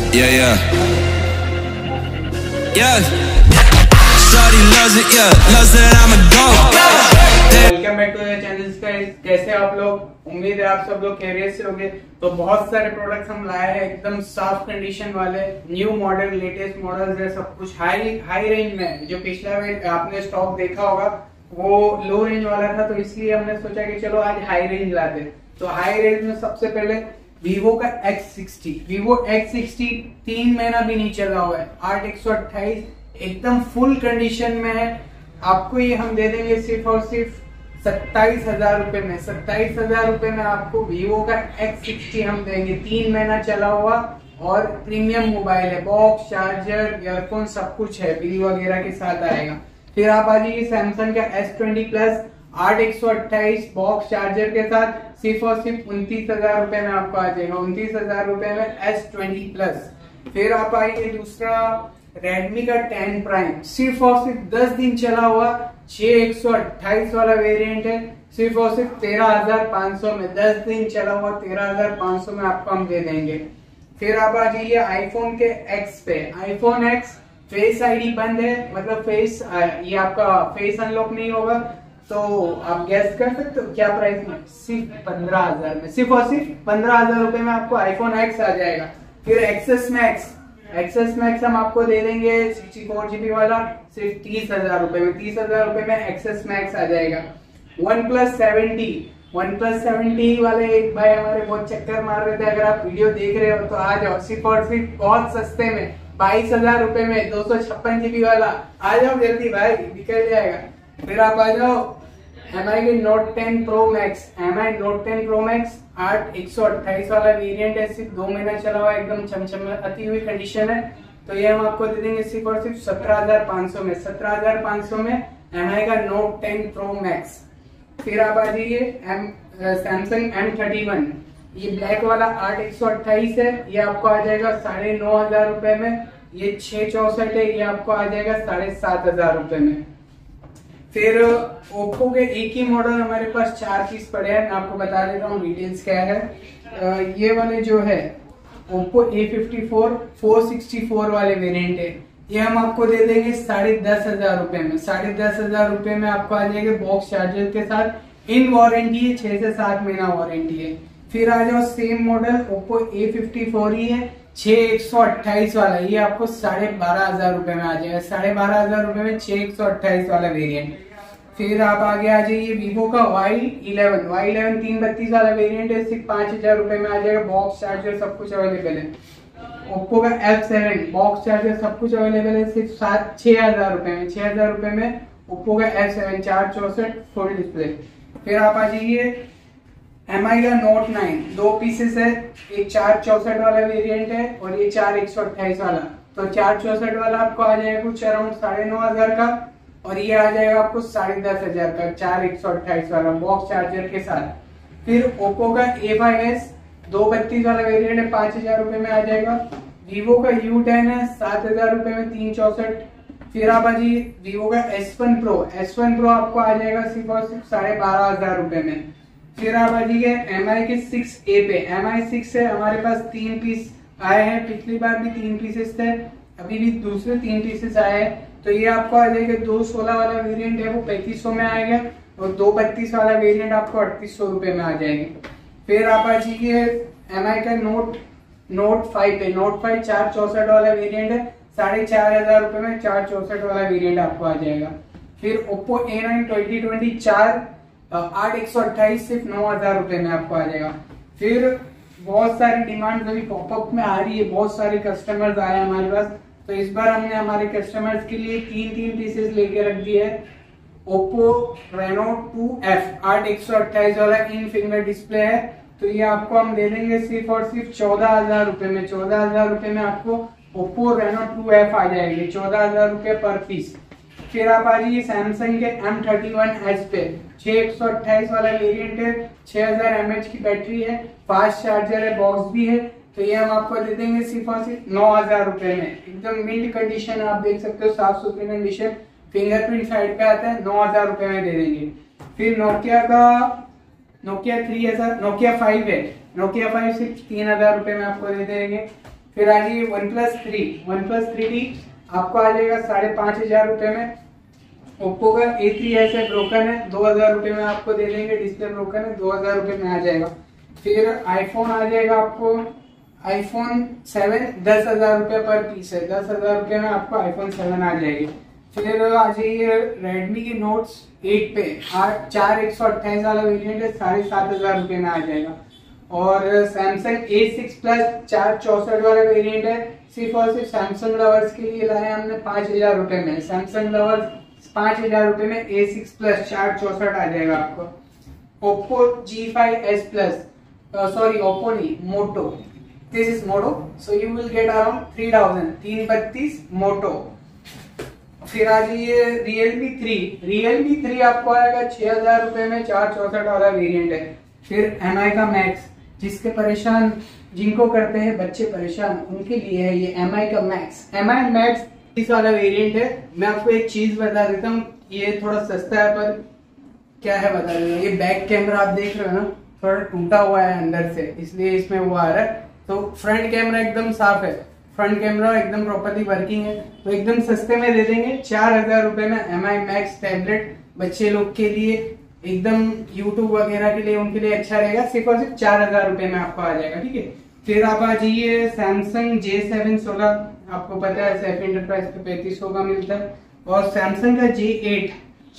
Yeah, yeah. Yeah. Shawty loves it, yeah. Loves that I'm a dog. Welcome back to the channel guys. कैसे आप लोग? उम्मीद है आप सब लोग खैरियत से होंगे। तो बहुत सारे प्रोडक्ट्स हम लाए हैं एकदम साफ कंडीशन वाले, न्यू मॉडल, लेटेस्ट मॉडल्स है, सब कुछ हाई रेंज में। जो पिछला आपने स्टॉक देखा होगा वो लो रेंज वाला था, तो इसलिए हमने सोचा कि चलो आज हाई रेंज लाते। तो हाई रेंज में सबसे पहले Vivo का X60, Vivo X60 3 महीना भी नहीं चला हुआ है, 8128 एकदम फुल कंडीशन में है। आपको ये हम दे देंगे सिर्फ और सिर्फ 27,000 रुपए में। 27,000 रुपए में आपको Vivo का X60 हम देंगे। 3 महीना चला हुआ और प्रीमियम मोबाइल है, बॉक्स, चार्जर, ईयरफोन सब कुछ है, बिल वगैरह के साथ आएगा। फिर आप आ जाइए सैमसंग का S20 प्लस 8128 बॉक्स चार्जर के साथ, सिर्फ और सिर्फ 29,000 रुपए में आपको आ जाएगा। 29,000 रुपए में S20 प्लस। फिर आप आइए दूसरा Redmi का 10 प्राइम, सिर्फ और सिर्फ 10 दिन चला हुआ 6128 वाला वेरिएंट है, सिर्फ और सिर्फ 13,500 में। 10 दिन चला हुआ 13,500 में आपको हम दे देंगे। फिर आप आ जाइए आईफोन के X पे। आईफोन X फेस आईडी बंद है, मतलब फेस ये आपका फेस अनलॉक नहीं होगा, तो आप गैस कर सकते हो क्या प्राइस में? सिर्फ 15,000 में, सिर्फ और सिर्फ 15,000 रुपए में आपको आईफोन X आ जाएगा। फिर एक्सेस मैक्स हम आपको दे देंगे 64GB वाला, सिर्फ 30,000 रुपए में। 30,000 रुपए में एक्सेस मैक्स आ जाएगा। OnePlus 70 वाले एक भाई हमारे बहुत चक्कर मार रहे थे, अगर आप वीडियो देख रहे हो तो आ जाओ, सिर्फ और सिर्फ बहुत सस्ते में 22,000 रुपए में 256GB वाला। आ जाओ जल्दी भाई, निकल जाएगा। फिर आप आ जाओ MI के Note 10 Pro Max, MI Note 10 Pro Max 8128 वाला वेरिएंट है, सिर्फ 2 महीना चला हुआ, एकदम चमचमाती हुई कंडीशन है। तो ये हम आपको दे देंगे सिर्फ और सिर्फ 17,500 में। 17,500 में MI का Note 10 Pro Max। फिर आप आ जाइए Samsung M31, ये ब्लैक वाला 8128 है, ये आपको आ जाएगा 9,500 रुपए में। ये 664 है, ये आपको आ जाएगा 7,500 रुपए में। फिर ओप्पो के एक ही मॉडल हमारे पास 4 पीस पड़े हैं, मैं आपको बता देता हूँ डिटेल्स क्या है। ये वाले जो है ओप्पो A54 464 वाले वेरिएंट है, ये हम आपको दे देंगे 10,500 रुपए में। 10,500 रुपए में आपको आ जाएगा बॉक्स चार्जर के साथ, इन वारंटी है, 6 से 7 महीना वारंटी है। फिर आ जाओ सेम मॉडल ओप्पो A54 ही है, 6128 वाला, ये आपको 12,500 रुपए में आ जाएगा। 12,500 रुपए में 6128 वाला वेरिएंट। फिर आप आगे आ जाइए Vivo का Y11 332 वाला वेरिएंट है, सिर्फ 5,000 रुपए में आ जाएगा, बॉक्स चार्जर सब कुछ अवेलेबल है। ओप्पो का F7 बॉक्स चार्जर सब कुछ अवेलेबल है, सिर्फ 6,000 रुपए में। 6,000 रुपए में ओप्पो का F7 464 फुल डिस्प्ले। फिर आप आ जाइए MI का Note 9 2 पीसेस है, एक 464 वाला वेरिएंट है और ये 4128 वाला। तो 464 वाला आपको आ जाएगा कुछ अराउंड 9,500 का, और ये आ जाएगा आपको 10,500 का 4128 वाला बॉक्स चार्जर के साथ। फिर ओप्पो का A5s 232 वाला वेरिएंट है, 5,000 रुपए में आ जाएगा। Vivo का U10 है 7,000 रुपए में 364। फिर आप आ जाइए Vivo का S1 Pro आपको आ जाएगा सिर्फ और सिर्फ 12,500 रुपए में। फिर आप आ जाइए MI के 6A पे। MI 6 है, हमारे पास 3 पीस आए हैं, पिछली बार भी 3 पीसेस थे, अभी भी दूसरे 3 पीसेस आए हैं। तो ये आपको आ जाएगा 216 वाला वेरिएंट है वो 3500 में आएगा, और 232 वाला वेरिएंट आपको 3800 रुपए में आ जाएगा। फिर आप आ जाइए MI का Note 5 पे। Note 5 464 वाला वेरिएंट है, 4,500 रुपए में 464 वाला वेरिएंट आपको आ जाएगा। फिर Oppo A9 2020 8,128 सिर्फ 9,000 रुपए में आपको आ जाएगा। फिर बहुत सारी डिमांड अभी पॉपअप में आ रही है, बहुत सारे कस्टमर्स आए हमारे पास, तो इस बार हमने हमारे कस्टमर्स के लिए 3 पीसेस लेके रख दिए है। Oppo Reno 2F 8,128 वाला इन फिंगर डिस्प्ले है, तो ये आपको हम दे देंगे सिर्फ और सिर्फ 14,000 रुपए में। 14,000 रुपए में आपको Oppo Reno 2F आ जाएगी, 14,000 रुपए पर पीस। फिर आप आ जाइए सैमसंग के M31s पे। 6128 वाला वेरिएंट है, 6000 mAh की बैटरी है, फास्ट चार्जर है, बॉक्स भी है, तो ये हम आपको दे देंगे सिर्फ और सिर्फ 9,000 रुपए में। एकदम मिंट कंडीशन आप देख सकते हो, साफ सुथरी कंडीशन, फिंगरप्रिंट साइड पे आता है, 9,000 रुपए में दे देंगे। फिर नोकिया 5 है, नोकिया 5 सिर्फ 3,000 रुपए में आपको दे देंगे। फिर आ जाइए वन प्लस थ्री आपको आ जाएगा 5,500 रुपए में। ओप्पो का A3s है, ब्रोकन है, 2,000 रुपए में आपको दे देंगे। डिस्प्ले ब्रोकन है, 2,000 रुपए में आ जाएगा। फिर आईफोन आ जाएगा आपको आईफोन 7 10,000 रुपये पर पीस है, 10,000 रुपये में आपको आईफोन 7 आ जाएगी। फिर आ जाइए रेडमी के नोट्स 8 पे 128 वाला वेरिएंट है, 7,500 रुपये में आ जाएगा। और सैमसंग A6 प्लस 464 वाला वेरिएंट है, सिर्फ और सिर्फ सैमसंग लवर्स के लिए लाए हमने 5,000 रुपये में। सैमसंग लवर्स 5,000 रुपये में A6 प्लस 464 आ जाएगा आपको। Oppo G5s plus sorry Oppo नहीं, Moto, this is Moto, so you will get around 3,32 Moto. फिर आ जाइए रियलमी 3 आपको आएगा 6,000 रुपए में, 464 वाला वेरिएंट है। फिर MI का मैक्स, जिनको करते हैं बच्चे परेशान उनके लिए है ये MI का मैक्स। MI मैक्स इस वाला वेरिएंट है। मैं आपको एक चीज बता देता हूँ, ये थोड़ा सस्ता है पर क्या है बता देता हूँ। ये बैक कैमरा आप देख रहे हो ना, थोड़ा टूटा हुआ है अंदर से, इसलिए इसमें वो आ रहा है। तो फ्रंट कैमरा एकदम साफ है, फ्रंट कैमरा एकदम प्रॉपर्ली वर्किंग है, तो एकदम सस्ते में दे देंगे 4,000 रुपए में। MI मैक्स टैबलेट बच्चे लोग के लिए एकदम यूट्यूब वगैरह के लिए उनके लिए अच्छा रहेगा, सिर्फ और सिर्फ 4,000 रुपए में आपको आ जाएगा। ठीक है, फिर आप आ जाइए सैमसंग J7 16, आपको पता है सैफ इंटरप्राइज पे 3500 का मिलता है। और सैमसंग का J8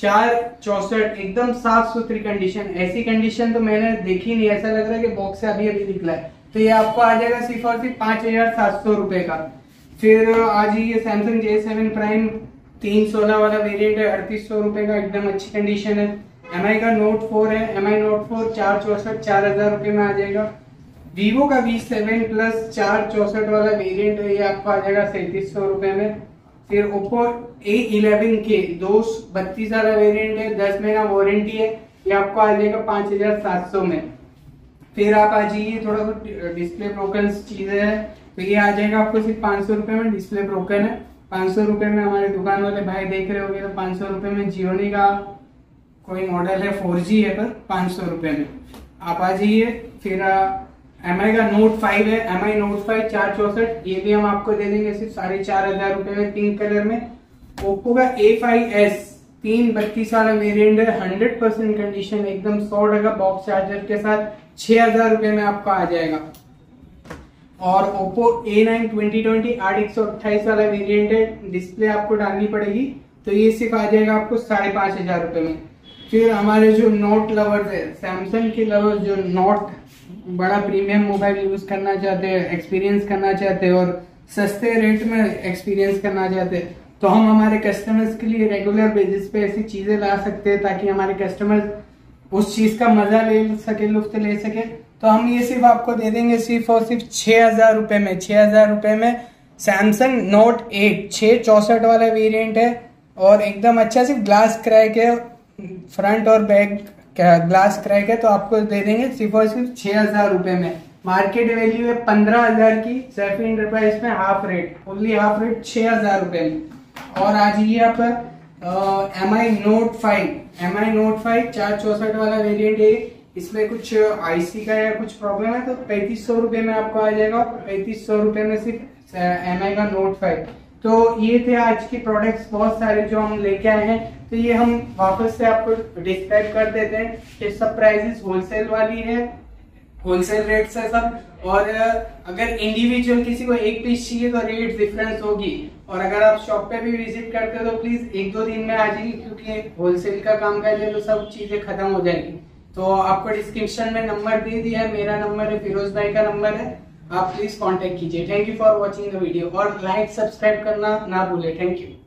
464 एकदम साफ सुथरी कंडीशन, ऐसी कंडीशन तो मैंने देखी नहीं, ऐसा लग रहा है कि बॉक्स से अभी अभी निकला है। तो ये आपको आ जाएगा सिर्फ और सिर्फ 5,700 रुपए का। फिर आ जाइए सैमसंग J7 प्राइम 316 वाला वेरिएंट है, 3,800 रुपए का, एकदम अच्छी कंडीशन है। MI का Note 4 है, MI Note 4 464 4,000 रुपए में आ जाएगा। Vivo का V7 प्लस 464 वाला वेरिएंट है, ये आपको आ जाएगा 3,700 रुपए में। फिर Oppo A11 के 232 वाला वेरिएंट है, 10 महीना वारंटी है, ये आपको आ जाएगा 5,700 में। फिर आप आ जाइए थोड़ा कुछ डिस्प्ले ब्रोकन चीजें है, तो ये आ जाएगा आपको सिर्फ 500 रुपए में। डिस्प्ले ब्रोकन है 500 रुपए में, हमारे दुकान वाले भाई देख रहे होंगे तो 500 रुपए में। जियोनी का कोई मॉडल है 4G है पर 500 रुपए में आप आ जाइए। फिर MI का Note 5 है, MI Note 5 464, ये भी हम आपको दे देंगे सिर्फ 4,500 रुपए में, पिंक कलर में। Oppo का A5s 332 वाला वेरिएंट है, 100% कंडीशन, एकदम 100% बॉक्स चार्जर के साथ 6,000 रुपए में आपको आ जाएगा। और Oppo A9 2020 8/128 वाला वेरिएंट है, डिस्प्ले आपको डालनी पड़ेगी, तो ये सिर्फ आ जाएगा आपको 5,500 रुपए में। फिर हमारे जो नोट लवर्स है, सैमसंग के लवर्स जो नोट बड़ा प्रीमियम मोबाइल यूज करना चाहते हैं, एक्सपीरियंस करना चाहते हैं और सस्ते रेट में एक्सपीरियंस करना चाहते हैं, तो हम हमारे कस्टमर्स के लिए रेगुलर बेसिस पे ऐसी चीजें ला सकते हैं ताकि हमारे कस्टमर्स उस चीज का मजा ले सके, लुफ्त ले सके। तो हम ये सिर्फ आपको दे देंगे सिर्फ और सिर्फ 6,000 रुपए में। 6,000 रुपए में सैमसंग Note 8 664 वाला वेरिएंट है और एकदम अच्छा, सिर्फ ग्लास क्रैक है, फ्रंट और बैक ग्लास क्रैक है, तो आपको दे देंगे सिर्फ और सिर्फ 6,000 रुपए में। मार्केट वैल्यू है 15,000 की, सैफी इंटरप्राइज में half rate, only half rate 6,000 रुपए में। और आ जाइए आप MI Note 5 464 वाला वेरिएंट है, इसमें कुछ IC का या कुछ प्रॉब्लम है तो 3,500 रुपए में आपको आ जाएगा। 3,500 रुपए में सिर्फ MI का Note 5। तो ये थे आज के प्रोडक्ट्स बहुत सारे जो हम लेके आए हैं, तो ये हम वापस से आपको डिस्क्राइब कर देते हैं कि सब प्राइसेस होलसेल वाली है, होलसेल रेट है सब। और अगर इंडिविजुअल किसी को एक पीस चाहिए तो रेट डिफरेंस होगी, और अगर आप शॉप पे भी विजिट करते हो तो प्लीज 1-2 दिन में आ जाइए, क्योंकि होलसेल का काम कर ले तो सब चीजें खत्म हो जाएगी। तो आपको डिस्क्रिप्शन में नंबर दे दिया है, मेरा नंबर है, फिरोज भाई का नंबर है, आप प्लीज कांटेक्ट कीजिए। Thank you for watching the video और लाइक सब्सक्राइब करना ना भूले। Thank you.